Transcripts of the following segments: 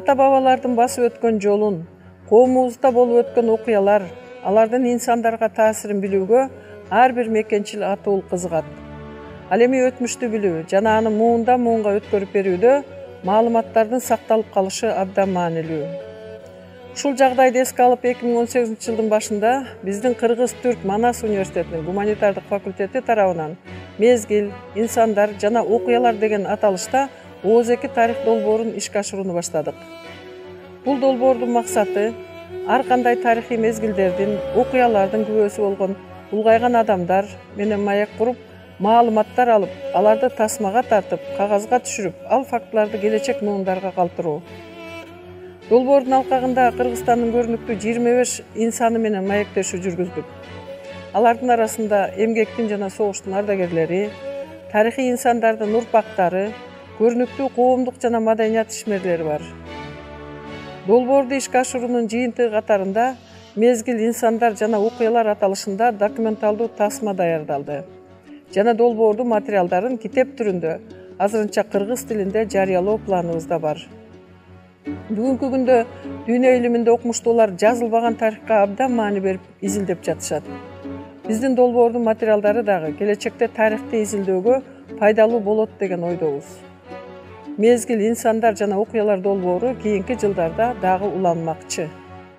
ата-бабалардын басып өткөн жолун, коомубузда болуп өткөн окуялар, алардын инсандарга таасирин билүүгө ар бир мекенчил атуул кызыгат. Ал эми өтмүштү билүү жана аны муундан муунга өткөрүп берүүдө маалыматтардын сакталып калышы абдан маанилүү. Ушул жагдайды эске алып 2018-жылдын башында биздин Кыргыз-Түрк Манас университетинин гуманитардык факультети тарабынан мезгил, инсандар жана окуялар деген аталышта ооз-2 тарих долбоорун ишке ашырууну баштадык. Бул долбоордун максаты ар кандай тарыхый мезгилдердин, окуялардын күбөсү болгон улгайган адамдар менен маек куруп, маалыматтар алып, аларды тасмага тартып, кагазга түшүрүп, ал фактыларды келечек муундарга калтыруу. Долбоордун алкагында Кыргызстандын көрүнүктүү 25 инсаны менен маектешүү жүргүздүк. Алардын арасында эмгектин жана согуштун ардагерлери, тарыхый инсандардын урпактары, көрүнүктүү коомдук жана маданият ишмерлери бар. Долбоорду ишке ашыруунун жыйынтыгы катарында мезгил, инсандар жана окуялар аталышында документалдуу тасма даярдалды. Жана долбоордун материалдарын китеп түрүндө, азырынча кыргыз тилинде жарыялоо планыбызда бар. Бүгүнкү күндө дүйнө илиминде окумуштуулар жазылбаган тарыхка абдан маани берип изилдеп жатышат. Биздин долбоордун материалдары дагы келечекте тарыхты изилдөөгө пайдалуу болот деген ойдобуз. Мезгил, инсандар жана окуялар долбоору кийинки жылдарда дагы уланмакчы.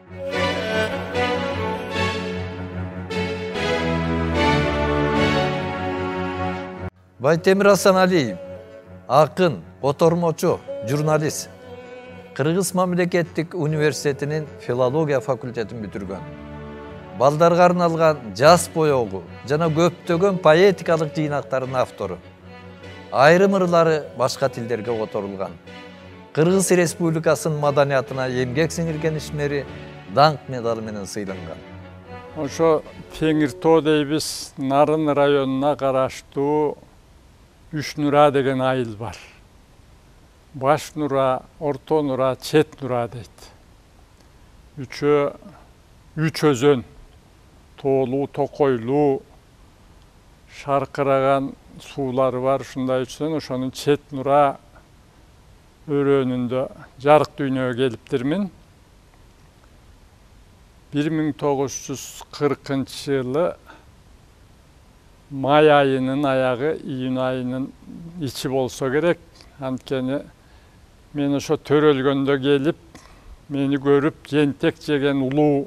Байтемир Асаналиев, акын, котормочу, журналист. Кыргыз мамлекеттик университетинин филология факультетин бүтүргөн. Балдарга арналган Жас боёгу жана көптөгөн поэтикалык жыйнактардын автору. Айрым ырлары башка тилдерге которулган. Кыргыз Республикасынын маданиятына эмгек сиңирген ишмери даңк медалы менен сыйланган. Ошо Теңир тоо дейбиз, Нарын районуна караштуу Үч Нура деген айыл бар. Баш Нура, Орто Нура, Чет Нура дейт. Үчөө үч өзөн, тоолуу, токойлуу, шаркыраган суулары бар, ушундай үчтөн ошонун Чет Нура өрөөнүндө жарык дүйнөгө келиптирмин. 1940-жылы май айынын аягы, июнь айынын ичи болсо керек. Анткени мен ошо төрөлгөндө келип, мени көрүп, жентек жеген улуу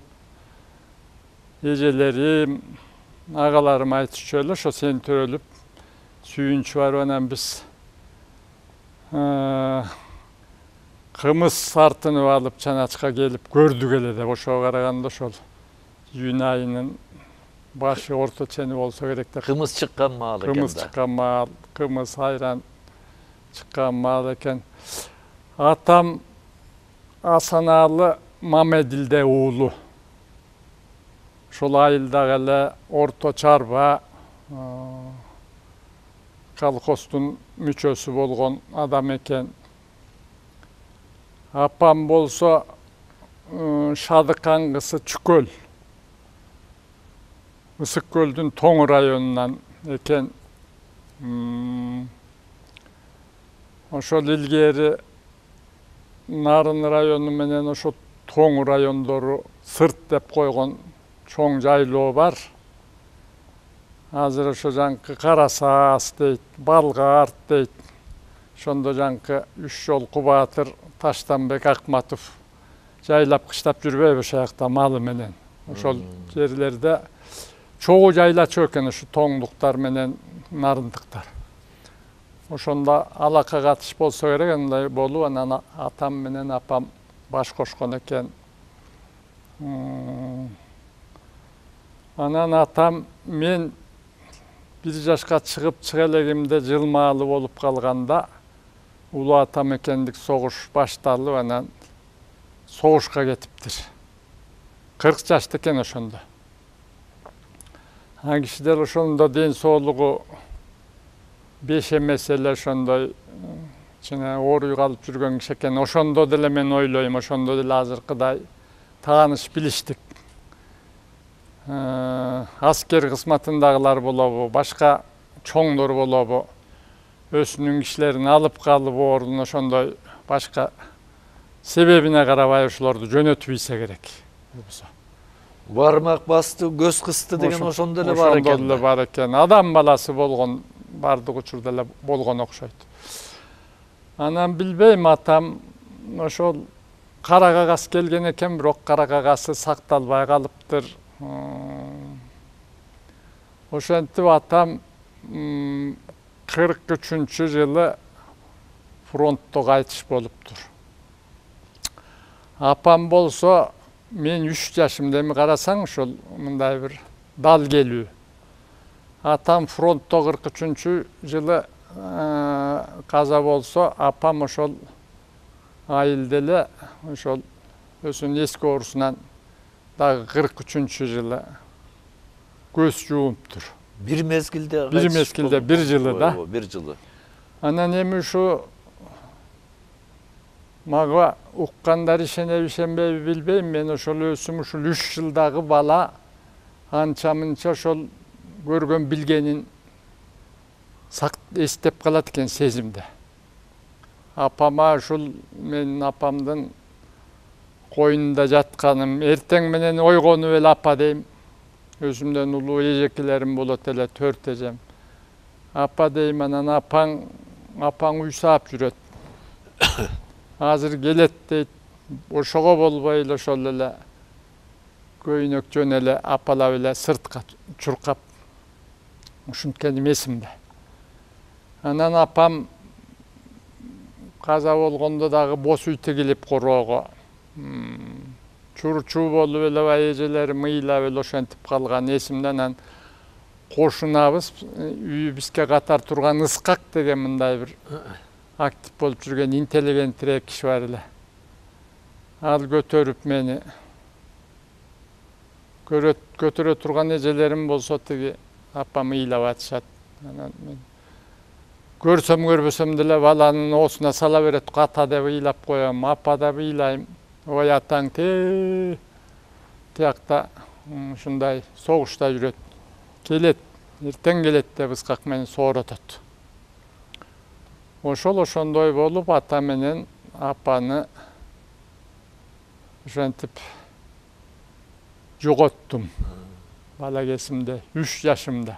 эжелерим, агаларым айтышчу эле, ошо сен төрөлүп, сүйүнчү барып, анан биз кымыз артынып алып чаначка келип көрдүк эле деп. Ошого караганда ошол июнь айынын башы, орто чени болсо керек деп. Кымыз чыккан маал экен да. Кымыз чыккан маал, кымыз, айран чыккан маал экен. Атам Асаналы Мамедилде уулу. Ошол айылдагы эле орто чарба, колхоздун мүчөсү болгон адам экен. Апам болсо Шадыкангысы Чүкөл. Ысык көлдүн Тоң районунан экен. Ошол илгери Нарын району менен ошо Тоң райондору сырт деп койгон чоң жайлоо бар. Азыр ошо жанкы Карасаас дейт, Балгарт дейт. Ошондо жанкы Үч жолку баатыр Таштанбек Акматов жайлап кыштап жүрбөйбү ошол жакта малы менен. Ошол жерлерде чогуу жайлачу экен ушу тоңдуктар менен нарындыктар. Ошондо алака катыш болсо керек, андай болуп, анан атам менен апам баш кошкон экен. Анан атам мен 1 жашка чыгып чыга элегимде жылмаалы болуп калганда улуу атам экендик согуш башталып, анан согушка кетиптир. 40 жашта экен ошондо. Кишилер ошондо ден соолугу 5 эмес эле, ошондой ооруй калып жүргөн киши экен. Ошондо деле мен ойлойм, ошондо деле азыркыдай тааныш билиштик. Аскер кызматындагылар болобу, башка чоңдор болобу, өзүнүн кишилерин алып калып ордун ошондой башка себебине карабай ошолорду жөнөтүп ийсе керек. Бармак басты, көз кысты деген ошондо эле бар экен. Ошондо эле бар экен. Адам баласы болгон бардык учурда эле болгон окшойт. Анан билбейм, атам ошол кара кагаз келген экен, бирок кара кагазы сакталбай калыптыр. Ошентип атам 43-жылы фронтто кайтыш болуптур. Апам болсо мен 3 жашымда, эми карасаң ошол мындай бир дал келүү. Атам фронтто 43-жылы каза болсо, апам ошол айылда эле ошол өзүнүн эски оорусунан дагы 43-жылы көз жумуптур. Бир мезгилде бир жылы да. Бир жылы. Анан эми ушу мага уккандар ишенеби билбейм, мен ошол өзүм ушул 3 жылдагы бала анча-мынча ошол көргөн билгенин эстеп калат экен сезимде. Апама ушул менин апамдын койнунда жатканым, эртең менен ойгонуп эле апа дейм. Өзүмдөн улуу эжекелерим болот эле, 4 эжем. Апа дейм, анан апаң үй саап жүрөт. Азыр келет дейт. Ошого болбой эле ошол эле көйнөк жөн эле апалап эле сыртка чуркап ушинткеним эсимде. Анан апам каза болгондо дагы бос үй тигилип короого. Чурчуу болуп эле эжелери мыйлап эле ошентип калган эсимде. Анан кошунабыз, үйүбүзгө катар турган Ыскак деген мындай бир актив болуп жүргөн интеллигенттирээк киши бар эле. Ал көтөрүп мени көтөрө турган эжелерим болсо тиги апам ыйлап атышат. Анан мен көрсөм көрбөсөм деле баланын оосуна сала берет, ата деп ыйлап коем, апа деп ыйлайм. Ой атаң тиякта ушундай согушта жүрөт. Келет, эртең келет деп Ыскак мени сооротот. Ошондой болуп ата менен апаны ошентип жоготтум бала кезимде, 3 жашымда.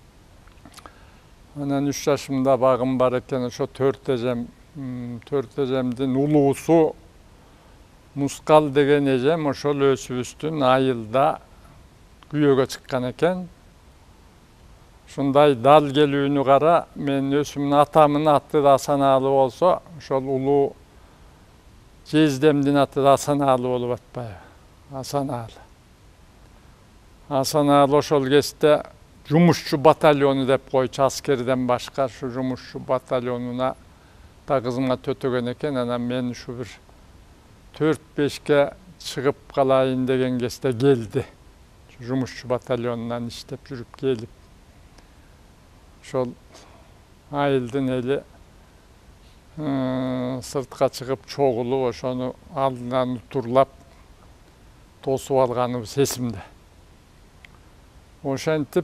Анан 3 жашымда багым бар экен, ошо 4 эжемдин улуусу Мускал деген эжем ошол өзүбүздүн айылда күйөөгө чыккан экен. Ушундай дал келүүнү кара, мен өзүмдүн атамдын аты да Асаналы болсо, ошол улуу жездемдин аты да Асаналы болуп атпайбы? Асаналы. Асаналы ошол кезде жумушчу батальону деп койчу, аскерден башка ушу жумушчу батальонуна да кызмат өтөгөн экен. Анан мен ушу бир 4-5ке чыгып калайын деген кезде келди. Жумушчу батальонунан иштеп жүрүп келип, ошол айылдын эли сыртка чыгып чогулуп, ошону алдынан утурлап тосуп алганыбыз эсимде. Ошентип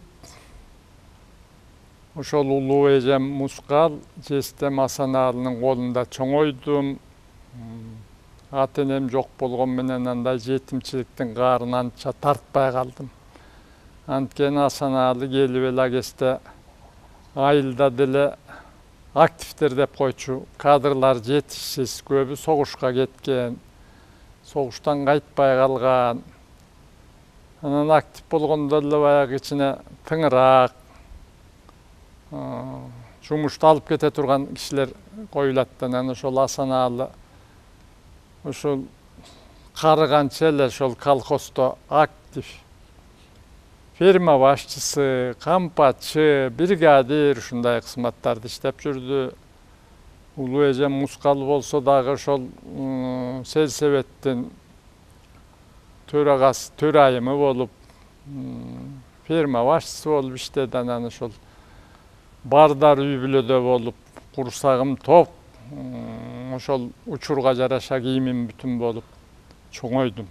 ошол улуу эжем Мускал, жездем Асаналынын колунда чоңойдум. Ата энем жок болгон менен андай жетимчиликтин каарын анча тартпай калдым. Анткени Асаналы келип эле кезде айылда деле активдер деп койчу кадрлар жетишсиз, көбү согушка кеткен, согуштан кайтпай калган. Анан актив болгондо эле баягы ичине тыңыраак, жумушту алып кете турган кишилер коюлат. Анан ошол Асаналы ошол карыганча эле ошол колхоздо актив. Ферма башчысы, кампатчы, бригадир ушундай кызматтарды иштеп жүрдү. Улуу эжем Мускал болсо дагы ошол сельсоветтин төрайымы болуп, ферма башчысы болуп иштеди. Анан ошол бардар үй бүлөдө болуп, курсагым топ, ошол учурга жараша кийимим бүтүн болуп чоңойдум.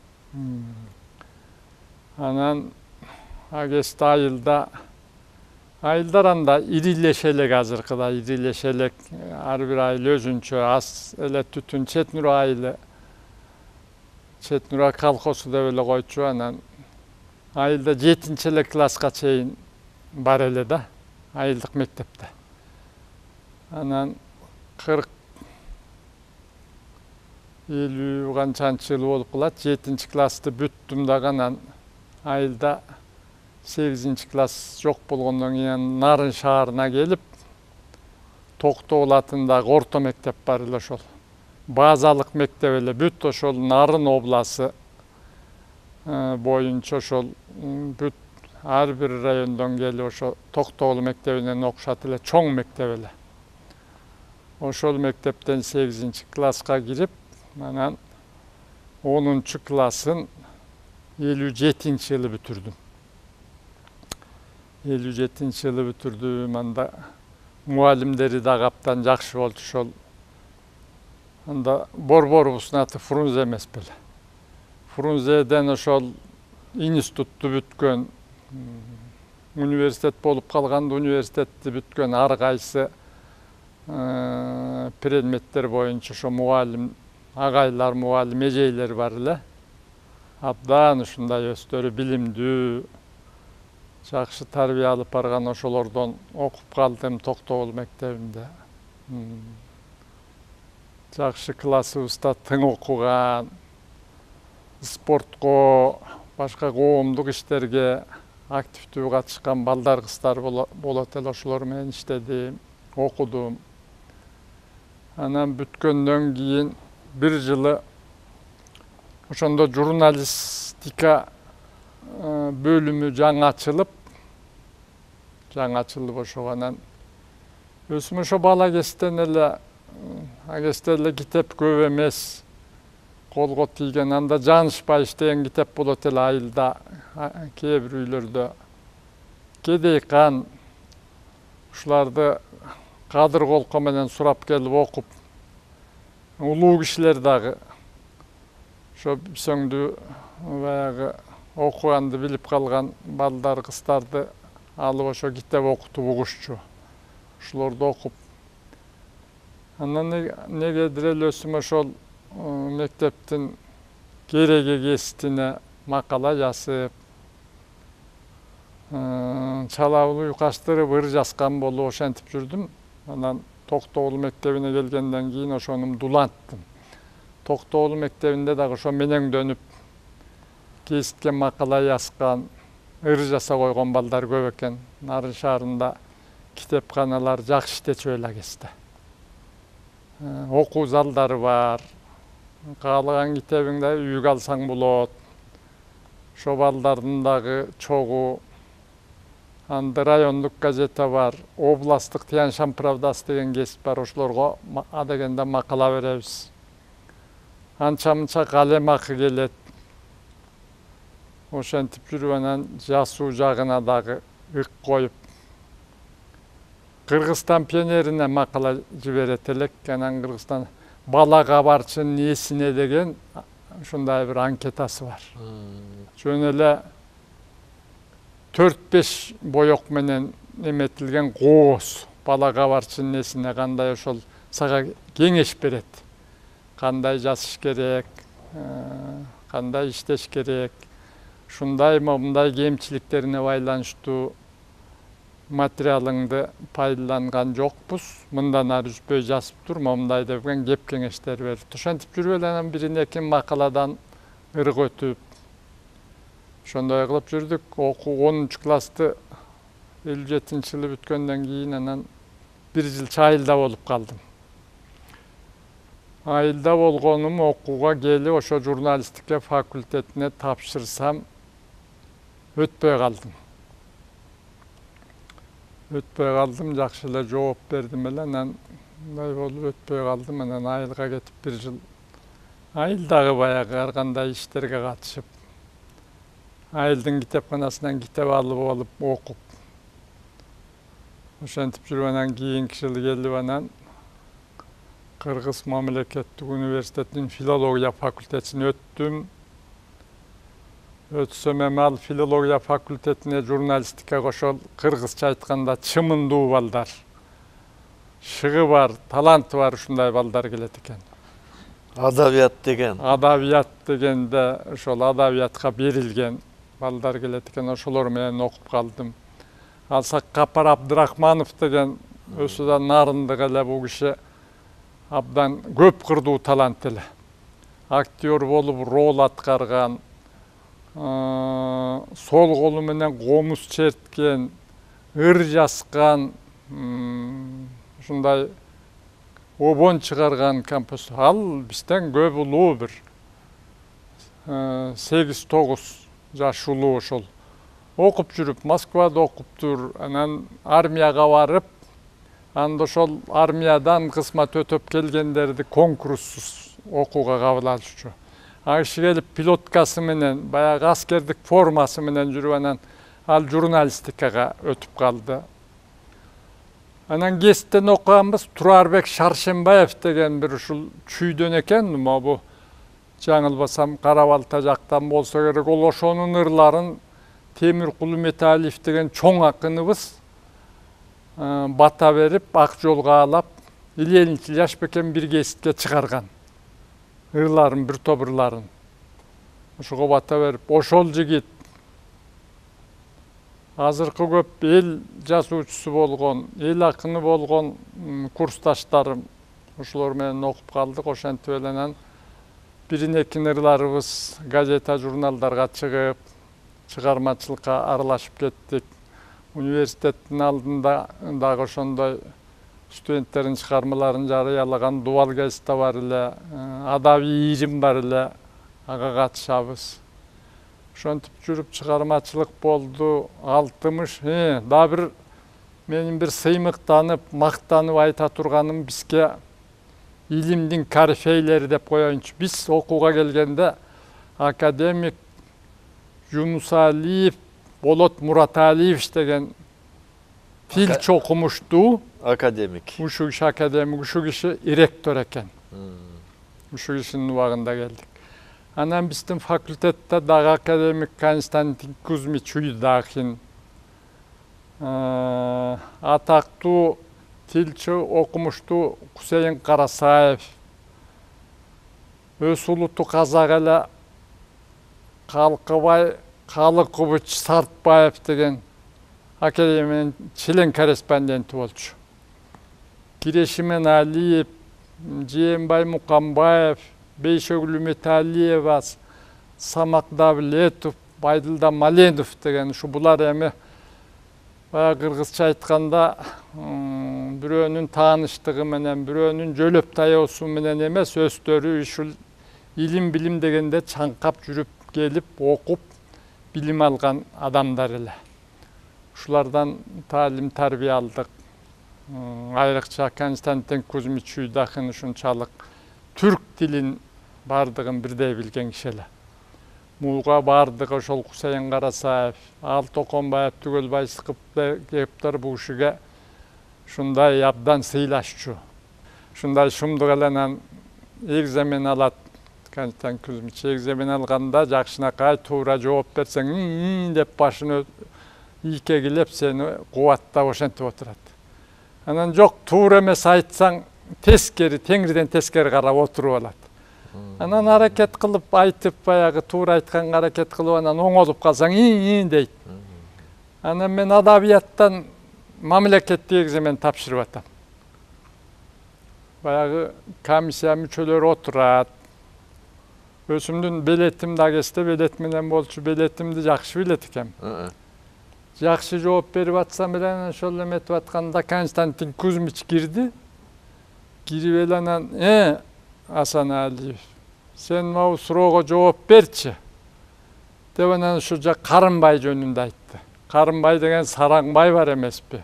Анан агесте айылда Айылдар анда ирилешелек азыркыда, ирилешелек ар бир айыл өзүнчө аз эле түтүн Чет Нура айылы. Чет Нура колхозу деп эле койчу, анан айылда 7-эле класска чейин бар эле да, айылдык мектепте. Анан 40-50 канчанчы жыл болуп калат, 7-классты бүттүм дагы анан айылда 8-класс жок болгондон кийин Нарын шаарына келип, Токтогул атындагы орто мектеп бар эле ошол. Базалык мектеп эле бүт ошол Нарын обласы боюнча ошол бүт ар бир райондон келип ошо Токтогул мектебинен окушат эле, чоң мектеп эле. Ошол мектептен 8-класска кирип, анан 10-классын 57-жылы бүтүрдүм. 57-жылы бүтүрдүм, анда мугалимдери да каптан жакшы болчу. Ошол анда борборубуздун аты Фрунзе эмес беле. Фрунзеден ошол институтту бүткөн, университет болуп калганда университетти бүткөн ар кайсы предметтер боюнча ошо мугалим, агайлар, мугалим, эжейлер бар эле. Абдан ушундай өздөрү билимдүү, жакшы тарбия алып барган ошолордон окуп калдым Токтогул мектебинде. Жакшы классыбызда тың окуган, спортко, башка коомдук иштерге активдүү катышкан балдар, кыздар болот эле, ошолор менен иштедим, окудум. Анан бүткөндөн кийин бир жылы ошондо журналистика бөлүмү жаңы ачылып ошого анан өзүм ошо бала кезден эле, агесте эле китеп көп эмес, колго тийген, анда Жанышбаев деген китеп болот эле айылда, кээ бир үйлөрдө кедей кан, ушуларды кадыр колко менен сурап келип окуп, улуу кишилер дагы ошо сөңдү баягы окуганды билип калган балдар, кыздарды алып ошо китеп окутуп угушчу. Ушулорду окуп, анан негедир эле өзүм ошол мектептин кереги кестине макала жазып, чалабыл уйкаштырып ыр жазган болуп ошентип жүрдүм. Анан Токтогул мектебине келгенден кийин ошону дуланттым. Токтогул мектебинде дагы ошо менеңдөнүп кесипке макала жазган, ыр жаса койгон балдар көп экен. Нарын шаарында китепканалар жакшы иштечү эле кезде. Окуу залдары бар, каалаган китебиңди үйгө алсаң болот. Ошо балдардын дагы чогуу. Анда райондук газета бар, областтык Тянь-Шань правдасы деген кесип бар, ошолорго адегенде макала беребиз. Анча-мынча калем акы келет. Ошентип жүрүп анан жазуу жагына дагы ык коюп, Кыргызстан пионерине макала жиберет элек. Анан Кыргызстан бала кабарчын эсине деген ушундай бир анкетасы бар. Жөн эле 4-5 боек менен эметилген кооз бала кабарчын эсине кандай ошол сага кеңеш берет. Кандай жазыш керек, кандай иштеш керек. Ушундай мындай кемчиликтерине байланыштуу материалыңды пайдаланган жокпуз. Мындан ары үзбөй жазып тур, мындай деген кеп кеңештер берип. Ошентип жүрүп эле анан бирин-эки макаладан ырык өтүп, ошондой кылып жүрдүк. Окуу 10-классты 57-жылы бүткөндөн кийин анан бир жылча айылда болуп калдым. Айылда болгонум окууга келип ошо журналистика факультетине тапшырсам өтпөй калдым. Жакшы эле жооп бердим эле, анан мындай болуп өтпөй калдым. Анан айылга кетип бир жыл айылдагы баягы ар кандай иштерге катышып, айылдын китепканасынан китеп алып окуп, ошентип жүрүп анан кийинки жылы келип анан Кыргыз мамлекеттик университетинин филология факультетине өттүм. өтсөм эми ал филология факультетине журналистика кошол кыргызча айтканда чымындуу балдар, шыгы бар, таланты бар ушундай балдар келет экен. Адабият деген. Адабият дегенде ошол адабиятка берилген балдар келет экен, ошолор менен окуп калдым. Ал Саккапар Абдрахманов деген өсүдан нарындык эле бул киши абдан көп кырдуу талант эле. Актер болуп роль аткарган, сол колу менен комуз черткен, ыр жазган, ушундай обон чыгарган композитор. Ал бизден көп улуу бир 8-9 жаш улуу ошол. Окуп жүрүп, Москвада окуптур, анан армияга барып, анда ошол армиядан кызмат өтөп келгендерди конкурссуз окууга кабыл алышчу. Ал киши келип пилоткасы менен, баягы аскердик формасы менен жүрүп, анан ал журналистикага өтүп калды. Анан кесиптен окуганбыз, Турарбек Шаршембаев деген бир ушул чүйдөн экен, бу жаңылбасам Кара Балта жактан болсо керек, ол ошонун ырларын Темиркулу Металиев деген чоң акыныбыз бата берип, ак жолго алап, 50 жаш бекен бир кесипке чыгарган. Ырларын, бир топ ырларын. Ошого бата берип, ошол жигит азыркы көп эл жазуучусу болгон, эл акыны болгон курсташтарым, ошолор менен окуп калдык. Ошентип эле анан бирин-экин ырларыбыз газета, журналдарга чыгып, чыгармачылыкка аралашып кеттик. Университеттин алдында дагы ошондой студенттердин чыгармаларын жарыялаган Дубал газета бар эле, адабий ирим бар эле, ага катышабыз. Ошентип жүрүп чыгармачылык болду. 60, да бир менин бир сыймыктанып, мактанып айта турганым, бизге илимдин корифейлери деп коеюнчу. Биз окууга келгенде академик Жунусалиев, Болот Мураталиевич деген тилчи окумуштуу Академик. Ушу киши академик, ушу киши ректор экен. Ушу кишинин убагында келдик. Анан биздин факультетте дагы академик Константин Кузьмич Уйдахин, атактуу тилчи окумуштуу Кусейин Карасаев, өз улуту казак эле Калыкыбыч Сартбаев деген академиянын член корреспонденти болчу. Кирешимен Алиев, Жээнбай Мукамбаев, Бейшөгүлү Металиева, Самак Давлетов, Байдылда Маленов деген ушу булар эми кыргызча айтканда бирөөнүн тааныштыгы менен, бирөөнүн жөлөп таyoосу менен эмес, өздөрү ушул илим билим дегенде чаңкап жүрүп келип, окуп, билим алган адамдар эле. Ушулардан таалим тарбия алдык. Айрыкча Константин Кузьмич Уйдахин ушунчалык түрк тилин бардыгын бирдей билген киши эле. Мулга бардыгы ошол Кусейин Карасаев, Ал Токонбаев, Түгөлбай Сыкыптар бул кишиге ушундай абдан сыйлашчу. Ушундай шумдук эле анан экзамен алат. Константин Кузьмич экзамен алганда жакшынакай туура жооп берсең, деп башын ийкегилеп сени кубаттап ошентип отурат. Анан жок, туура эмес айтсаң, тескери, теңирден тескери карап отуруп алат. Анан аракет кылып айтып, баягы туура айтканга аракет кылып, анан оңолуп калсаң, дейт. Анан мен адабияттан мамлекеттик экзамен тапшырып атам. Баягы комиссия мүчөлөрү отурат. Өзүмдүн билетим да кесте, билет менен болчу, билетимди жакшы билет экен. Жакшы жооп берип атсам эле, ошол эметип атканда Константин Кузьмич кирди. Кирип эле анан, Асан Алиев, сен могу суроого жооп берчи. Деп анан ушу Карымбай жөнүндө айтты. Карымбай деген Сараңбай бар эмеспи?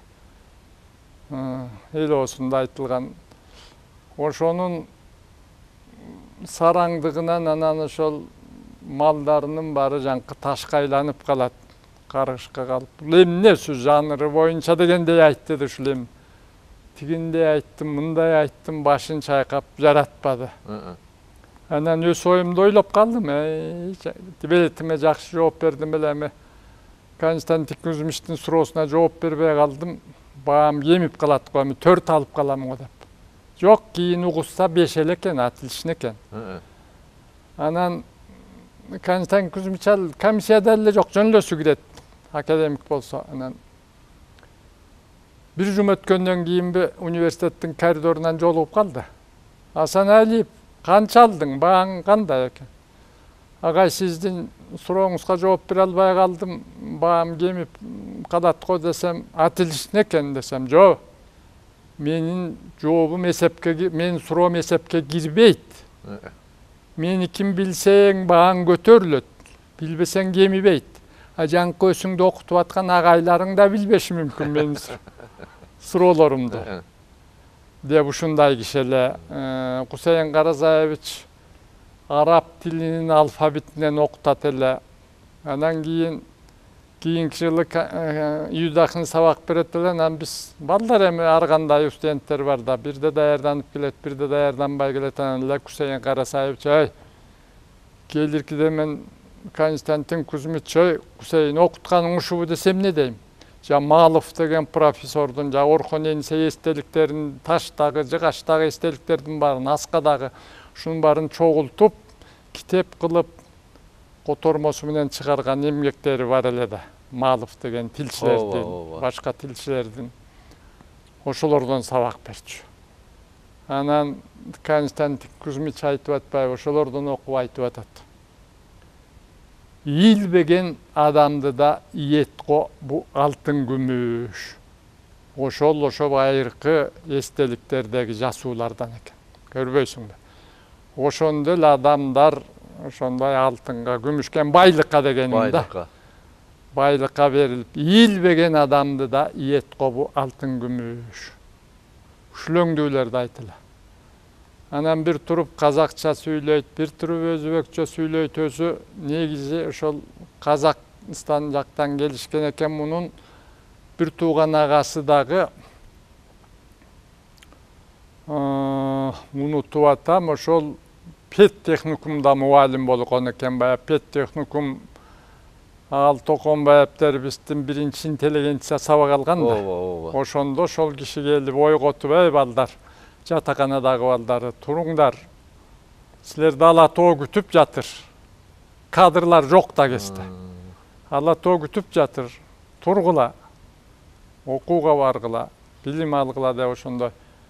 Эл оосунда айтылган. Ошонун сараңдыгынан анан ошол малдарынын баары жанкы ташка айланып калат. Каргышка калып. Бул эмне ушу жанры боюнча дегендей айтты ушул эми. Тигиндей айттым, мындай айттым, башын чайкап жаратпады. Анан өз оюмду ойлоп калдым. Билетиме жакшы жооп бердим белеми. Константин Кузьмичтин суроосуна жооп бербей калдым. Баам кемип калат го, 4 алып каламын го деп. Жок, кийин угушса 5 эле экен, атылышын экен. Анан Константин Кузьмич ал комиссияда эле жок, жөнлөсү кирет. Академик болсо. Анан бир жум өткөндөн кийинби университеттин коридорунан жолугуп калды. Асан Алиев, канча алдың, бааң кандай экен? Агай, сиздин сурооңузга жооп бере албай калдым, баам кемип калат го десем, атылышын экен десем, жок. Менин жообум эсепке, менин суроом эсепке кирбейт. Мени ким билсең бааң көтөрүлөт, билбесең кемибейт. Жанкы өсүңдү окутуп аткан агайларың да билбеши мүмкүн менин суроолорумду. Деп ушундай киши эле. Кусейин Каразаевич араб тилинин алфавитинен окутат эле. Анан кийинки жылы Юдахын сабак берет эле. Анан биз балдар эми ар кандай студенттер бар да, бирде даярданып келет, бирде даярданбай келет. Анан эле Кусейин Каразаевич, келиркиде мен Константин Кузьмич, Кусейин окутканың ушубу десем не дейм? Жамалов деген профессордун, Орхон Энисе эстеликтерин, таштагы, жыгаштагы эстеликтердин барын, аскадагы, шунун барын чогултуп, китеп кылып, котормосу менен чыгарган эмгектери бар эле да. Малов деген тилчилердин, башка тилчилердин, ошолордон сабак берчү. Анан Константин Кузьмич айтып атпайбы, ошолордон окуп айтып атат. Ийилбеген адамды да иетко бу алтын күмүш. Ошол байыркы эстеликтердеги жасуулардан экен. Көрбөйсүңбү? Ошондой эле адамдар ошондой алтынга, күмүшкен байлыкка дегеним да. Байлыкка берилип, ийилбеген адамды да иетко бу алтын күмүш. Ушулөңдүүлөрдү айтылы. Анан бир туруп казакча сүйлөйт, бир туруп өзбекчө сүйлөйт, өзү негизи ошол Казакстан жактан келишкен экен. Мунун бир тууган агасы дагы, унутуп атам, ошол педтехникумда мугалим болгон экен. Баягы педтехникум ал Токонбаевтерибиздин биринчи интеллигенция сабак алган да. Ошондо ошол киши келип ойготуп, балдар, жатаканадагы балдары, туруңдар. Силерди Ала Тоо күтүп жатыр. Кадрлар жок да кесте. Ала Тоо күтүп жатыр. Тургула. Окууга баргыла, билим алгыла деп ошондой.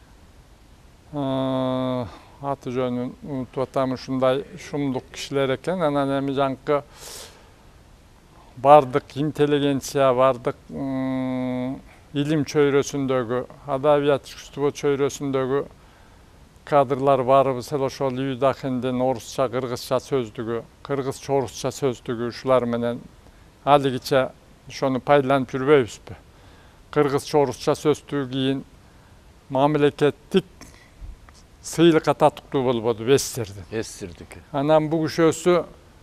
Аты жөнүн унутуп атам, ушундай шумдук кишилер экен. Анан эми жанкы бардык интеллигенция, бардык илим чөйрөсүндөгү, адабият искусство чөйрөсүндөгү кадрлар барыбыз ошол Юдахиндин орусча, кыргызча сөздүгү, кыргызча, орусча сөздүгү ушулар менен алигиче ошону пайдаланып жүрбөйбүзбү? Кыргызча, орусча сөздүгү кийин мамлекеттик сыйлыкка татыктуу болбоду, Вестердики. Анан бул күшөөсү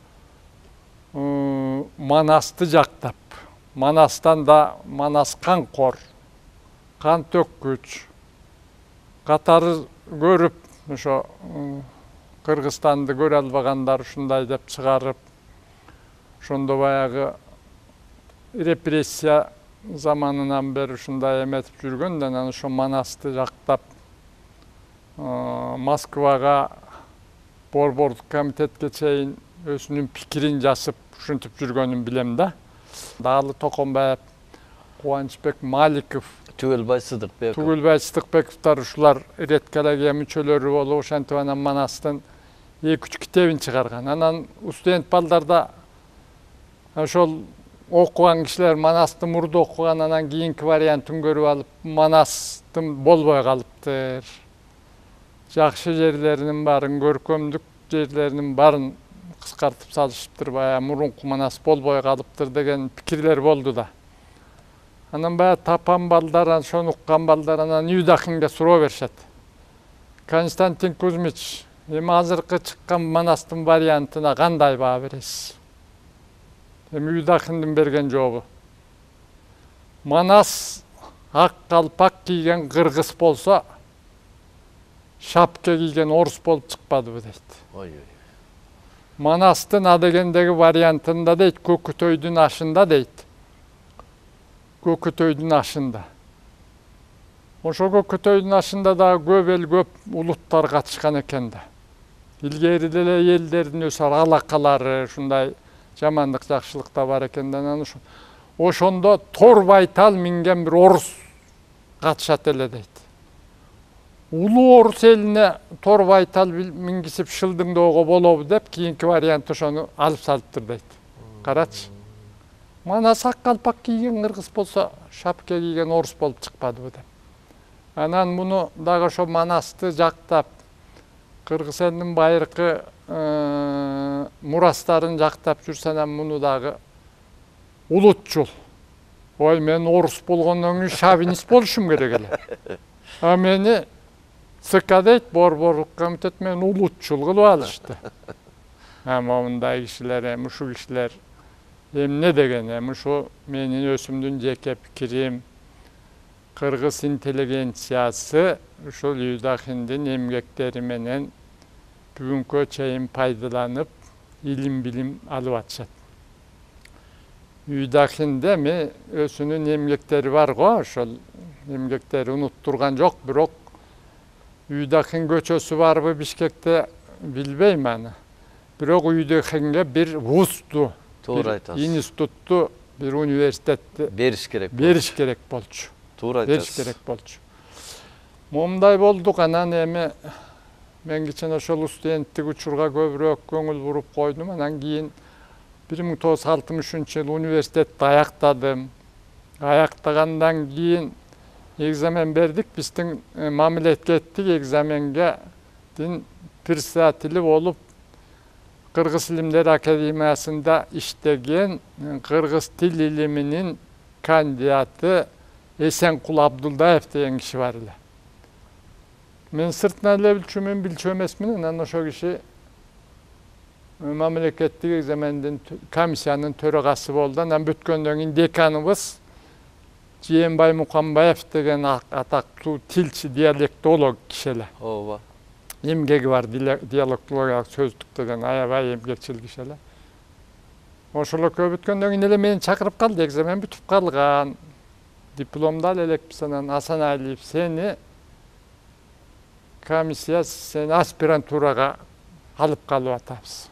Манасты жактап, Манастан да Манас канкор, кан төккүч, катары көрүп, ошо Кыргызстанды көрө албагандар ушундай деп чыгарып, ошондо баягы репрессия заманынан бери ушундай эметип жүргөндөн анан ошо Манасты жактап Москвага борбордук комитетке чейин өзүнүн пикирин жазып ушинтип жүргөнүн билем да. Дагы Токонбаев, Кубанычбек Маликов, Түгелбай Сыдыкбековтар ушулар ирет коллегия мүчөлөрү болуп, ошентип анан Манастын 2-3 китебин чыгарган. Анан студент балдарда ошол окуган кишилер Манасты мурда окуган, анан кийинки вариантын көрүп алып, Манастын болбой калыптыр. Жакшы жерлеринин барын, көркөмдүк жерлеринин барын кыскартып салышыптыр, баягы мурунку Манас болбой калыптыр деген пикирлер болду да. Анан баягы тапан балдар, ошону уккан балдар анан Юдахинге суроо беришет. Константин Кузьмич, эми азыркы чыккан Манастын вариантына кандай баа бересиз? Эми Юдахиндин берген жообу: Манас ак калпак кийген кыргыз болсо, шапка кийген орус болуп чыкпадыбы дейт. Ой. Манастын адегендеги вариантында дейт, Көкүтөйдүн ашында дейт. Көкүтөйдүн ашында. Ошо Көкүтөйдүн ашында да көп эл көп улуттар катышкан экен да. Илгери деле элдердин өз алакалары, ушундай жамандык жакшылык да бар экен да. Ошондо тор байтал минген бир орус катышат эле дейт. Улуу орус элине тор байтал мингисип шылдыңдоого болобу деп кийинки вариант ошону алып салыптыр дейт. Карачы. Мана сак калпак кийген кыргыз болсо шапка кийген орус болуп чыкпадыбы деп. Анан муну дагы ошо Манасты жактап, кыргыз элинин байыркы мурастарын жактап жүрсө, муну дагы улутчул. Ой, мен орус болгондон кийин шовинист болушум керек эле. А мени ЦК дейт, борборлук комитет менен улутчул кылып алышты. Мындай кишилер, ушул кишилер эмне деген, ушу менин өзүмдүн жеке пикирим. Кыргыз интеллигенциясы ушул Юдахиндин эмгектери менен бүгүнкү чейин пайдаланып, илим билим алып атышат. Юдахинде өзүнүн эмгектери бар го, ошол эмгектери унуттурган жок, бирок Юдахин көчөсү барбы Бишкекте билбейм аны. Бирок Юдахинге бир вузду, институтту, бир университетти бериш керек болчу. Бериш керек болчу. Момундай болдук, анан мен кичине ошол студенттик учурга көбүрөөк көңүл буруп койдум. Анан кийин 1963 университетти аяктадым. Аяктагандан кийин экзамен бердик, биздин мамлекеттик экзаменге председатели болуп, Кыргыз илимдер академиясында иштеген кыргыз тил илиминин кандидаты Эсенкул Абдулдаев деген киши бар эле. Мен сыртынан эле билчү эмесмин, анан ошо киши мамлекеттик экзамендин комиссиянын төрагасы болду. Анан бүткөндөн кийин деканыбыз Жээнбай Мукамбаев деген атактуу тилчи, диалектолог киши эле. Ооба. Эмгеги бар, диалектологиялык сөздүк деген аябай эмгекчил киши эле. Ошол экөө бүткөндөн кийин эле мени чакырып калды, экзамен бүтүп калган. Дипломду ал элекпиз, анан Асан Алиев, сени комиссия, сени аспирантурага алып калып атабыз.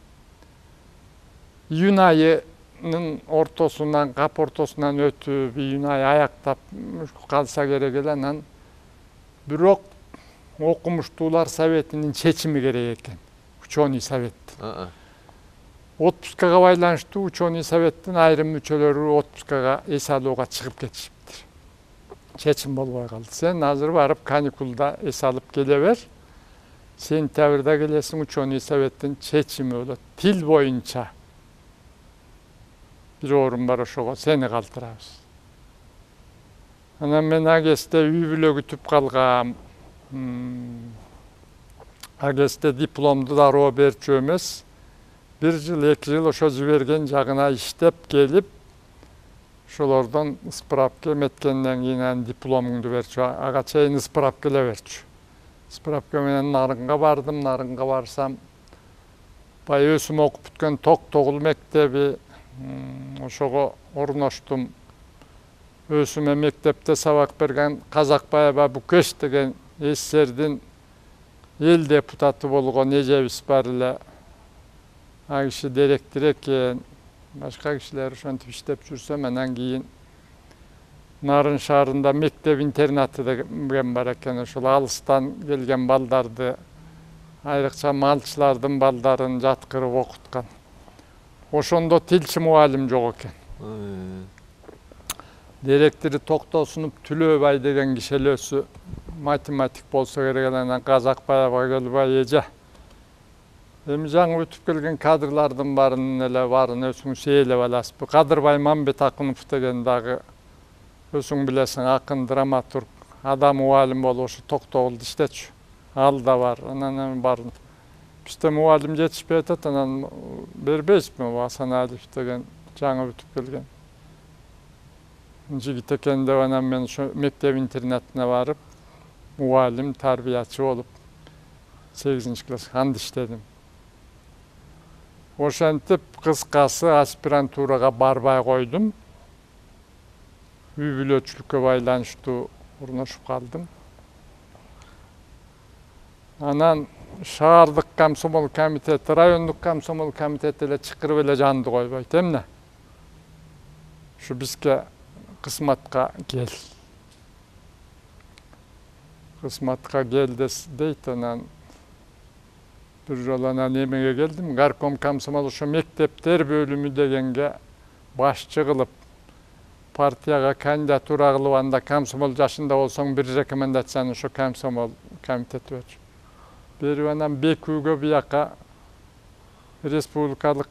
Июнь айынын ортосунан, кап ортосунан өтүп, июнь айы аяктап калса керек эле, анан бирок окумуштуулар советинин чечими керек экен. Ученый совет. Отпускага байланыштуу ученый советтин айрым мүчөлөрү отпускага эс алууга чыгып кетишиптир. Чечим болбой калды. Сен азыр барып каникулда эс алып келе бер. Сентябрда келесиң, ученый советтин чечими болот. Тил боюнча бир орун бар, ошого сени калтырабыз. Анан мен агесте үй бүлө күтүп калгам. Агесте дипломду дароо берчү эмес. 1 жыл, 2 жыл ошо жиберген жагына иштеп келип, ошолордон справка эметкенден кийин дипломуңду берчү, ага чейин справка эле берчү. Справка менен Нарынга бардым, Нарынга барсам, бай өзүм окуп бүткөн Токтогул мектеби, ошого орноштум. Өзүмө мектепте сабак берген Казакбаева Букеш деген СССРдин эл депутаты болгон эжебиз бар эле. А киши директор экен, башка кишилер ошентип иштеп жүрсөм, анан кийин Нарын шаарында мектеп интернаты деген бар экен. Ошол алыстан келген балдарды, айрыкча малчылардын балдарын жаткырып окуткан. Ошондо тилчи мугалим жок экен. Директору Токтосунуп Түлөөбай деген киши эле өзү математик болсо керек эле. Анан Казакбаева келбай, эже эми жаңы өтүп келген кадрлардын барын өзүңүз ээлеп аласызбы. Кадырбай Мамбет Акынов деген дагы өзүң билесиң, акын, драматург, адам мугалим болуп ошо Токтогулда иштечү. Ал да бар. Анан барын бизде мугалим жетишпей атат, анан бербейсизби Асан Алиев деген жаңы өтүп келген жигит экен деп, анан мен ошо мектеп интернатына барып, мугалим, тарбиячы болуп 8 класс анда иштедим. Ошентип кыскасы аспирантурага барбай койдум. Үй бүлөчүлүккө байланыштуу орношуп калдым. Анан шаардык комсомол комитети, райондук комсомол комитети эле чакырып эле жанды койбойт эмне? Ушу бизге кызматка кел. Кызматка кел дейт, анан бир жолу анан эмеге келдим. Горком комсомол ошо мектептер бөлүмү дегенге башчы кылып, партияга кандидатура кылып, анда комсомол жашында болсоң бир рекомендацияны ошо комсомол комитети берчү. Берип анан Бекүүгө бияка республикалык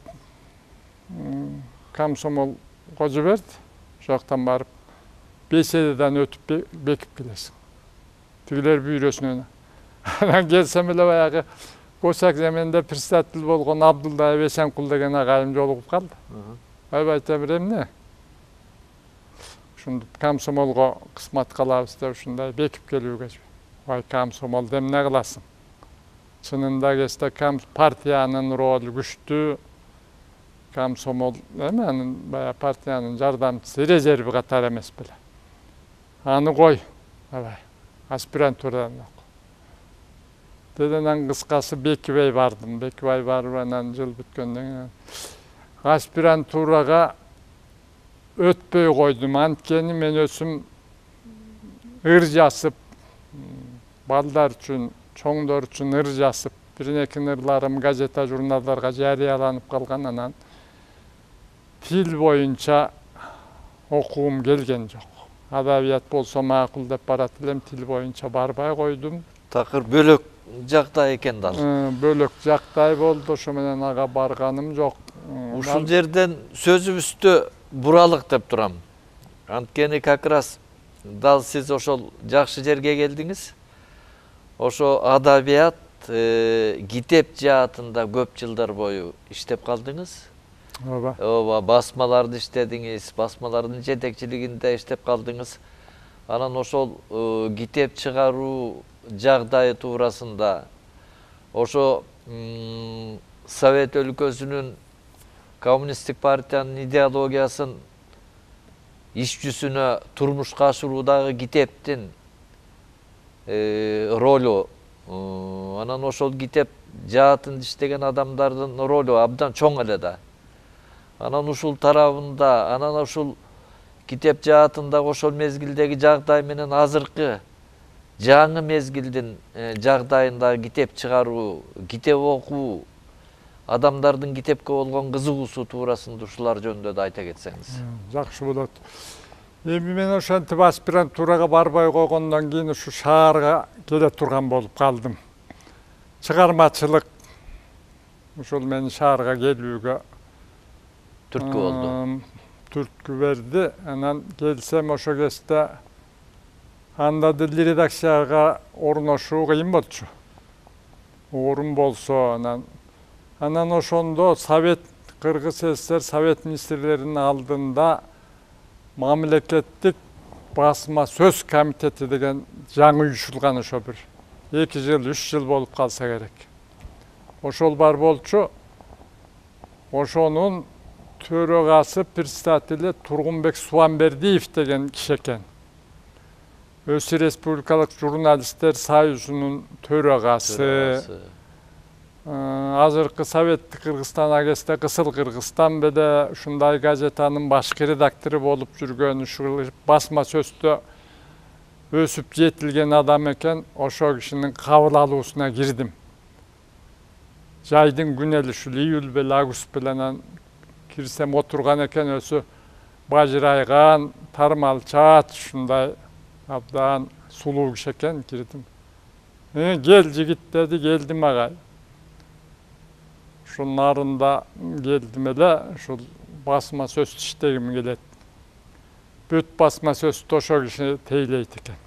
комсомолго жиберди. Ошоктон барып беседадан өтүп бекип келесиң. Тигилер бүйрөсүнөн. Анан келсем эле баягы Косак земенде председатель болгон Абдулдаев Эсенкул деген агайым жолугуп калды. Айбай Темир эмне? Ушунду комсомолго кызмат кылабыз деп ушундай бекип келүүгө. Ай комсомол эмне кыласың? Чынында кезде партиянын ролу күчтүү. Комсомол эме бая партиянын жардамчысы резерви катары эмес беле. Аны кой. Алай. Аспирантурадан оку. Деденен кыскасы Бекибай бардым. Бекибай барып анан жыл бүткөндөн аспирантурага өтпөй койдум. Анткени мен өзүм ыр жасып, балдар үчүн, чоңдор үчүн ыр жасып, биринекин ырларым газета, журналдарга жарыяланып калган. Анан тил боюнча окугум келген жок. Адабият болсо макул деп барат элем, тил боюнча барбай койдум. Такыр бөлөк жактай экен дал. Бөлөк жактай болду, ошо менен ага барганым жок. Ушул жерден сөзүбүздү буралык деп турам. Анткени как раз дал сиз ошол жакшы жерге келдиңиз. Ошо адабият, китеп жаатында көп жылдар бою иштеп калдыңыз. Ооба, басмаларды иштедиңиз, басмалардын жетекчилигинде иштеп калдыңыз. Анан ошол китеп чыгаруу жагдайы туурасында ошо Совет өлкөсүнүн коммунисттик партиянын идеологиясын иш жүзүнө турмушка ашыруудагы китептин ролу, анан ошол китеп жаатында иштеген адамдардын ролу абдан чоң эле да. Анан ушул тарабында, анан ушул китеп жаатында ошол мезгилдеги жагдай менен азыркы жаңы мезгилдин жагдайында китеп чыгаруу, китеп окуу, адамдардын китепке болгон кызыгуусу туурасында ушулар жөнүндө да айта кетсеңиз. Жакшы болот. Эми мен ошентип аспирантурага барбай койгондон кийин ушу шаарга келе турган болуп калдым. Чыгармачылык ушул мени шаарга келүүгө түрткү болду. Түрткү берди. Анан келсем ошо кезде анда дилди редакцияга орношуу кыйын болчу. Орун болсо анан ошондо Совет Кыргыз СССР Совет министрлеринин алдында мамлекеттик басма сөз комитети деген жаңы уюшулган, ошо бир 2 жыл, 3 жыл болуп калса керек. Ошол бар болчу. Ошонун төрөгасы председатели Тургунбек Суамбердиев деген киши экен. Өсү Республикалык журналисттер союзунун төрөгасы. Азыркы Советтик Кыргызстан агесте Кысыл Кыргызстан беле ушундай газетанын башкы редактору болуп жүргөн, ушул басма сөздө өсүп жетилген адам экен. Ошо кишинин кабыл алуусуна кирдим. Жайдын күнү эле ушул июль беле август беле кирсем отурган экен, өзү бажырайган, тармалчаат, ушундай абдан сулуу киши экен. Кирдим. Кел жигит деди, келдим агай. Ушул нарында келдим эле, ушул басма сөз иштегим келет. Бүт басма сөздү ошо киши тейлейт экен.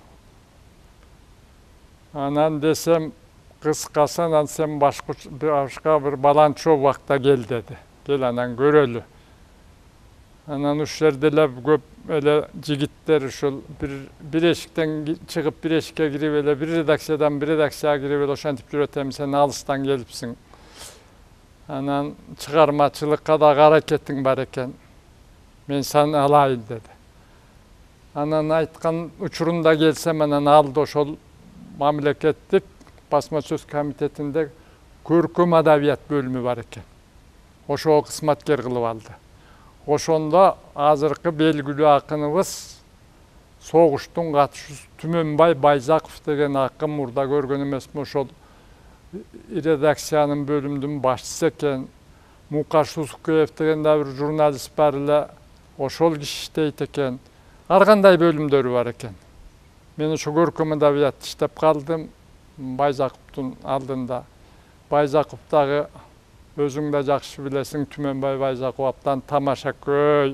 Анан десем, кыскасы, анан сен башка бир баланчо убакта кел деди. Кел анан көрөлү. Анан ушул жерде эле көп эле жигиттер ушул бир эшиктен чыгып бир эшикке кирип эле бир редакциядан бир редакцияга кирип эле ошентип жүрөт эми сен алыстан келипсиң. Анан чыгармачылыкка да аракетиң бар экен. Мен саны алайын деди. Анан айткан учурунда келсем анан алды ошол мамлекеттик басма сөз комитетинде көркөм адабият бөлүмү бар экен. Ошого кызматкер кылып алды. Ошондо азыркы белгилүү акыныбыз согуштун катышуучусу Түмөнбай Байзаков деген акын мурда көргөн эмесмин, ошол редакциянын бөлүмдүн башчысы экен. Мукаш Усукеев деген да бир журналист бар эле, ошол киши иштейт экен. Ар кандай бөлүмдөрү бар экен. Мен ошо көркөм адабиятты иштеп калдым Байзаковдун алдында. Байзаков дагы өзүң да жакшы билесиң, Түмөнбай Байзаков абдан тамашакөй,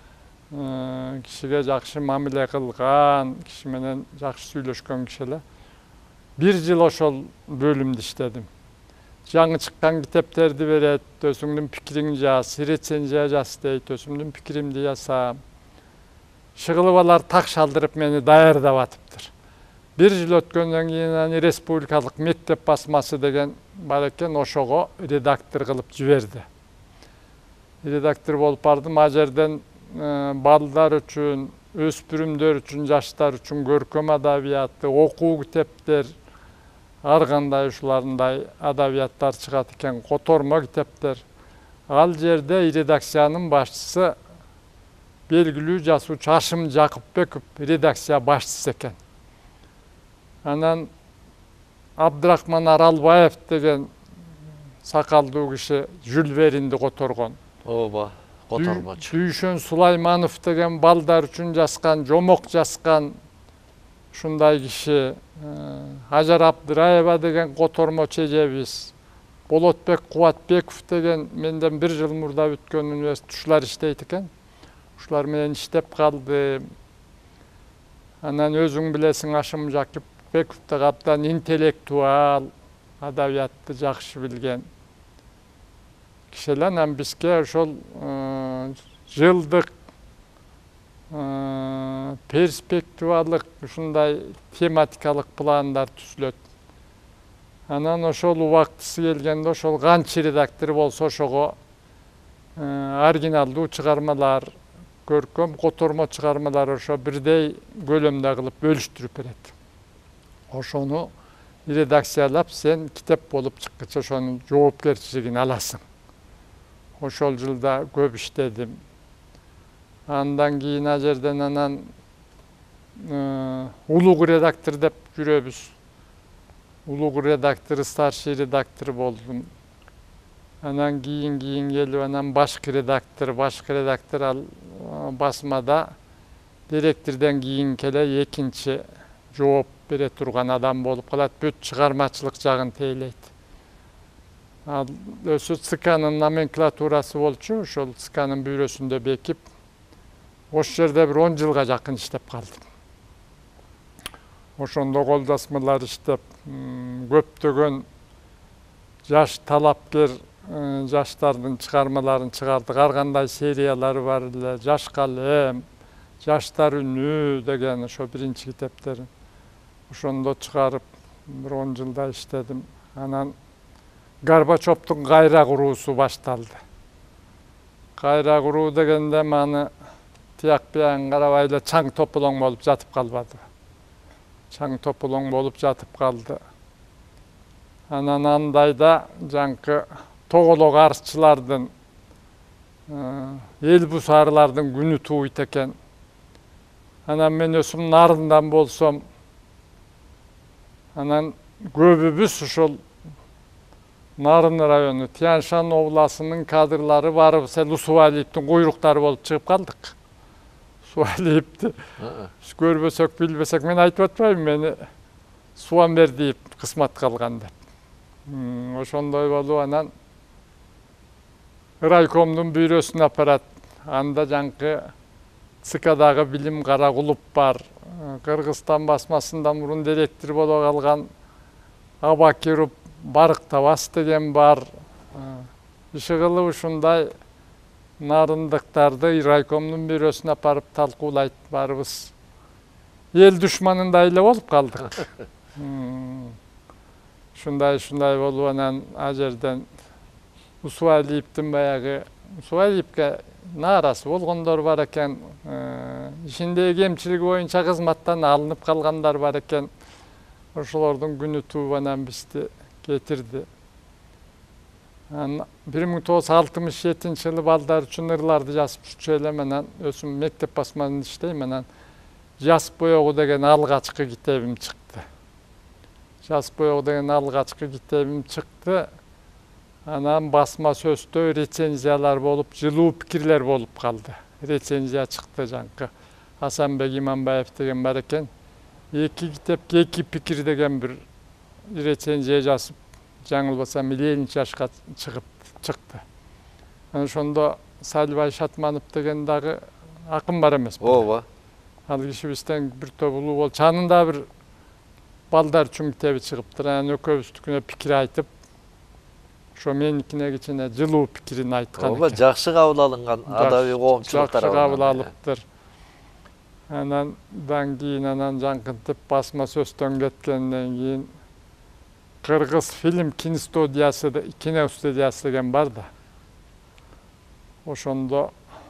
кишиге жакшы мамиле кылган, киши менен жакшы сүйлөшкөн киши эле. Бир жыл ошол бөлүмдө иштедим. Жаңы чыккан китептерди берет, өзүңдүн пикириңди жаз, рецензия жаз дейт, өзүмдүн пикиримди жасам. Шыгылыбалар так шалдырып мени даярдап атыптыр. Бир жыл өткөндөн кийин республикалык мектеп басмасы деген бар экен, ошого редактор кылып жиберди. Редактор болуп бардым. А жерден балдар үчүн, өспүрүмдөр үчүн, жаштар үчүн көркөм адабияты, окуу китептер, ар кандай ушуларындай адабияттар чыгат экен, котормо китептер. Ал жерде редакциянын башчысы белгилүү жазуучу Ашым Жакыпбеков редакция башчысы экен. Анан Абдрахман Аралбаев деген сакалдуу киши Жюль Веринди которгон. Ооба, котормочу. Дүйшөн Сулайманов деген балдар үчүн жазган, жомок жазган ушундай киши. Ажар Абдыраева деген котормочу эжебиз. Болотбек Кубатбеков деген менден бир жыл мурда бүткөн университет ушулар иштейт экен. Ушулар менен иштеп калды. Анан өзүң билесиң, Ашым Жакыпбеков да абдан интеллектуал, адабиятты жакшы билген киши эле. Анан бизге ошол жылдык перспективалык ушундай тематикалык пландар түзүлөт. Анан ошол убактысы келгенде ошол канчы редактор болсо ошого оригиналдуу чыгармалар, көркөм котормо чыгармалар ошо бирдей көлөмдө кылып бөлүштүрүп берет. Ошону редакциялап сен китеп болуп чыккыча ошонун жоопкерчилигин аласың. Ошол жылда көп иштедим. Андан кийин а жерден анан улуг редактор деп жүрөбүз. Улуг редактор, старший редактор болдум. Анан кийин келип анан башкы редактор ал басмада директордон кийин келе экинчи жооп бере турган адам болуп калат. Бүт чыгармачылык жагын тейлейт. Ал өзү ЦКнын номенклатурасы болчу, ошол ЦКнын бюросунда бекип, ошол жерде бир 10 жылга жакын иштеп калдым. Ошондо колдосмалар иштеп, көптөгөн жаш талапкер жаштардын чыгармаларын чыгардык. Ар кандай сериялары бар эле. Жаш калем, Жаштар үнү деген ошо биринчи китептер. Ошондо чыгарып бир 10 жылда иштедим. Анан Горбачевдун кайра куруусу башталды. Кайра куруу дегенде маны тияк биян карабай эле чаң тополоң болуп жатып калбады. Чаң тополоң болуп жатып калды. Анан андайда жаңкы тоголок арызчылардын, эл бусарлардын күнү тууйт экен. Анан мен өзүм нарындан болсом, анан көбүбүз ушул Нарын району, Тянь-Шань областынын кадрлары барып, Усубалиевдин куйруктары болуп чыгып калдык. Усубалиевди көрбөсөк, билбесек, мен айтып атпайбы, мени Суамбердиев кызматка алган деп. Ошондой болуп анан райкомдун бюросуна апарат. Анда жаңкы ЦКдагы Билим Каракулов бар. Кыргызстан басмасында мурун директор болуп калган Абакиров Барыктабас деген бар. Иши кылып ушундай нарындыктарды райкомдун бюросуна апарып талкуулайт барыбыз. Эл душманындай эле болуп калдык. Ушундай болуп анан а жерден Усуалиевдин баягы Усуалиевге нааразы болгондор бар экен. Ишиндеги кемчилиги боюнча кызматтан алынып калгандар бар экен. Ошолордун күнү тууп анан бизди кетирди. 1967-жылы балдар үчүн ырларды жазып жүрчү элем, анан өзүм мектеп басмасында иштейм, анан Жас боёгу деген алгачкы китебим чыкты. Жас боёгу деген алгачкы китебим чыкты. Анан басма сөздө рецензиялар болуп, жылуу пикирлер болуп калды. Рецензия чыкты жаңкы. Асанбек Иманбаев деген бар экен. 2 китепке 2 пикир деген бир рецензия жазып, жаңылбасам 50 жашка чыкты. Ошондо Салибай Шатманов деген дагы акын бар эмес. Ооба. Ал кишибизден бир топ улуу болуп, чанында бир балдар үчүн китеби чыгыптыр. Анан экөөбүздүкүнө пикир айтып, ошо меникине кичине жылуу пикирин айткан. Ооба, жакшы кабыл алынган адабий коомчулук тарабынан. Жакшы кабыл алыптыр. Андан кийин анан жаңкынтип басма сөздөн кеткенден кийин Кыргыз фильм киностудиясы деген бар да. Ошондо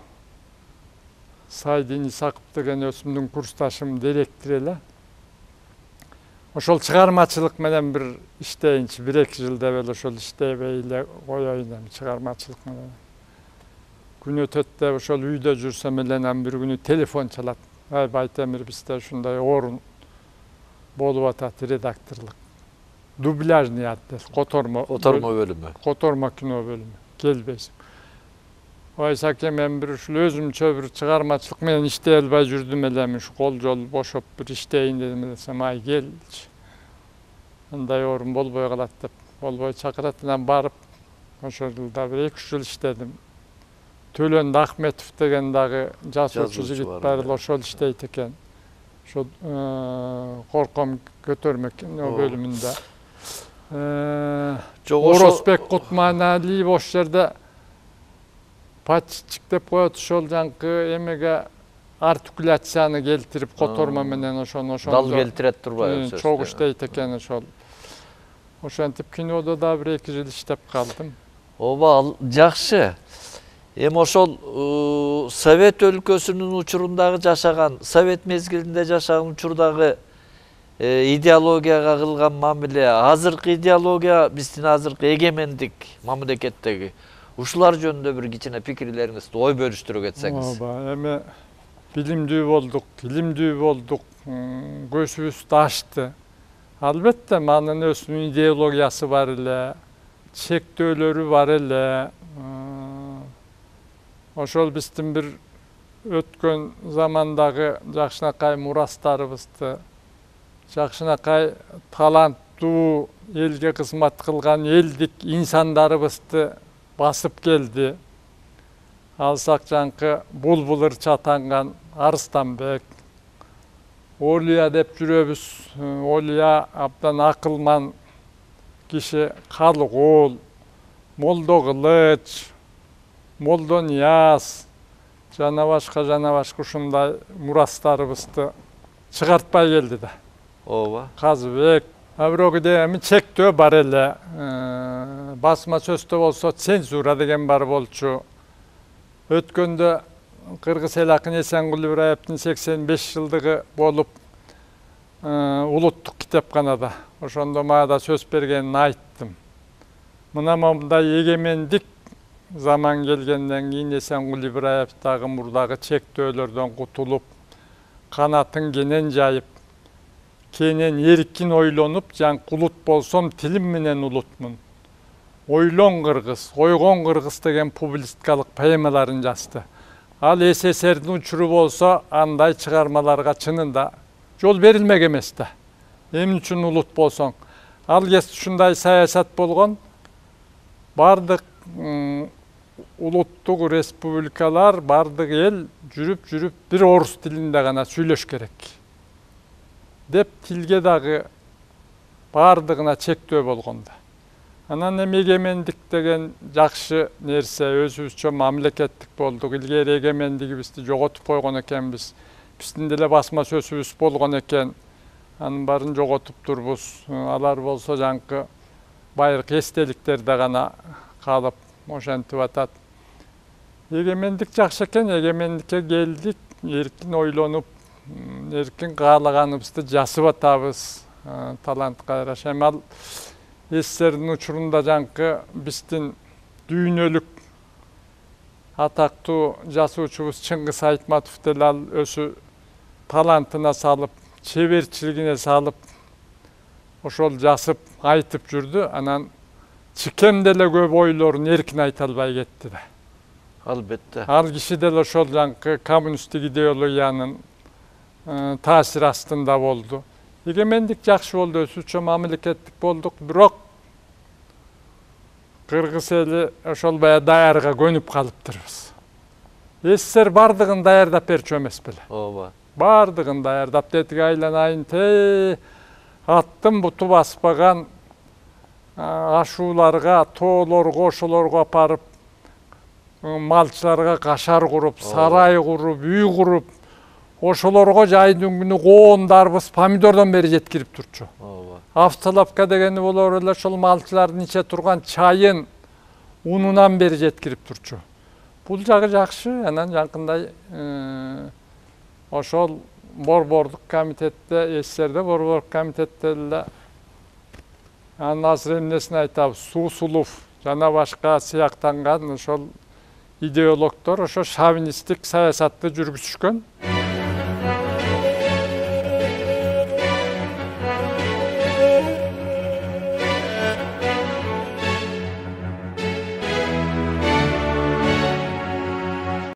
Сайдин Исаков деген өзүмдүн курсташым директор эле. Ошол чыгармачылык менен бир иштейинчи, 1-2 жыл деп эле ошол иштебей эле коеюн эми чыгармачылык менен. Күн өтөт деп ошол үйдө жүрсөм эле бир күнү телефон чалат. Ай Байтемир, бизде ушундай орун болуп атат, редакторлук. Дубляжный адрес, котормо бөлүмү. Котормо кино бөлүмү. Келбейсиң. Ой Саке, мен бир ушул өзүмчө бир чыгармачылык менен иштей албай жүрдүм эле, ушу кол жол бошоп бир иштейин дедим десем, ай келчи. Андай орун болбой калат деп, болбой чакырат, анан барып, ошол жылда бир 2 жыл иштедим. Төлөндү Ахметов деген дагы жазуучу жигит бар, ошол иштейт экен. Ошо корком көтөрмө кино бөлүмүндө. Оросбек Кутманалиев ошол жерде патчик деп коет, ошол жаңкы эмеге артикуляцияны келтирип котормо менен ошону дал келтирет турбайбы сөз. Чогуу иштейт экен ошол. Ошентип кинодо да 1-2 жыл иштеп калдым. Ооба, жакшы. Эми ошол Совет өлкөсүнүн учурундагы жашаган, Совет мезгилинде жашаган учурдагы идеологияга кылган мамиле, азыркы идеология, биздин азыркы эгемендик мамлекеттеги ушулар жөнүндө бир кичине пикирлериңизди ой бөлүштүрө кетсеңиз. Ооба, эми билимдүү болдук, илимдүү болдук, көзүбүз ачты. Албетте, анын өзүнүн идеологиясы бар эле, чектөөлөрү бар эле. Ошол биздин бир өткөн замандагы жакшынакай мурастарыбызды, жакшынакай таланттуу элге кызмат кылган элдик инсандарыбызды басып келди. Алсак жаңкы булбул ырчы атанган Арыстанбек, Олия деп жүрөбүз. Олия абдан акылман киши, Калыгул, Молдо Кылыч, Молдо Нияз, жана башка ушундай мурастарыбызды чыгартпай келди да. Ооба. Казыбек, бирокуде эми чектөө бар эле. Басма сөздө болсо цензура деген бар болчу. Өткөндө Кыргыз эл акын Эсенгул Ибраевдин 85 жылдыгы болуп, улуттук китепканада. Ошондо мага да сөз бергенин айттым. Мындай эгемендик заман келгенден кийин Эсенгул Ибраев дагы мурдагы чектөөлөрдөн кутулуп, канатын кенен жайып, кенен эркин ойлонуп, улут болсом тилим менен улутмун. Ойлон Кыргыз, ойгон Кыргыз деген публистикалык поэмаларын жазды. Ал СССРдин учуру болсо, андай чыгармаларга чынында жол берилмек эмес да. Эмне үчүн улут болсоң? Ал кез ушундай саясат болгон. Бардык улуттук республикалар, бардык эл жүрүп бир орус тилинде гана сүйлөш керек деп тилге дагы бардыгына чектөө болгонда. Анан эми эгемендик деген жакшы нерсе, өзүбүзчө мамлекеттик болдук. Илгери эгемендигибизди жоготуп койгон экенбиз. Биздин деле басма сөзүбүз болгон экен. Анын баарын жоготуп турбуз. Алар болсо жанкы байыркы эстеликтерде гана калып ошентип атат. Эгемендик жакшы экен, эгемендикке келдик, эркин ойлонуп, эркин каалаганыбызды жасып атабыз. Талантка жараша. Эми ал СССРдин учурунда жанкы биздин дүйнөлүк атактуу жазуучубуз Чыңгыз Айтматов деле ал өзү талантына салып, чеберчилигине салып, ошол жазып, айтып жүрдү. Анан чикем деле көп ойлорун эркин айта албай кетти да. Албетте. Ал киши деле ошол жанкы коммунисттик идеологиянын таасири астында болду. Эгемендик жакшы болду, өзүбүзчө мамлекеттик болдук, бирок кыргыз эли ошол баягы даярга көнүп калыптырбыз. СССР бардыгын даярдап берчү эмес беле? Ооба. Бардыгын даярдап, тетиги айланайын, аттын буту баспаган ашууларга, тоолорго, ошолорго апарып, малчыларга кашар куруп, сарай куруп, үй куруп, ошолорго жайдын күнү коондарыбыз помидордон бери жеткирип турчу. Автолапка дегени болор эле, ошол малчылардын иче турган чайын унунан бери жеткирип турчу. Бул жагы жакшы. Анан жакындай ошол борбордук комитетте, СССРде борбордук комитетте эле анын азыр эмнесин айтабыз, Суусулов жана башка сыяктанган ошол идеологдор ошо шовинисттик саясатты жүргүзүшкөн.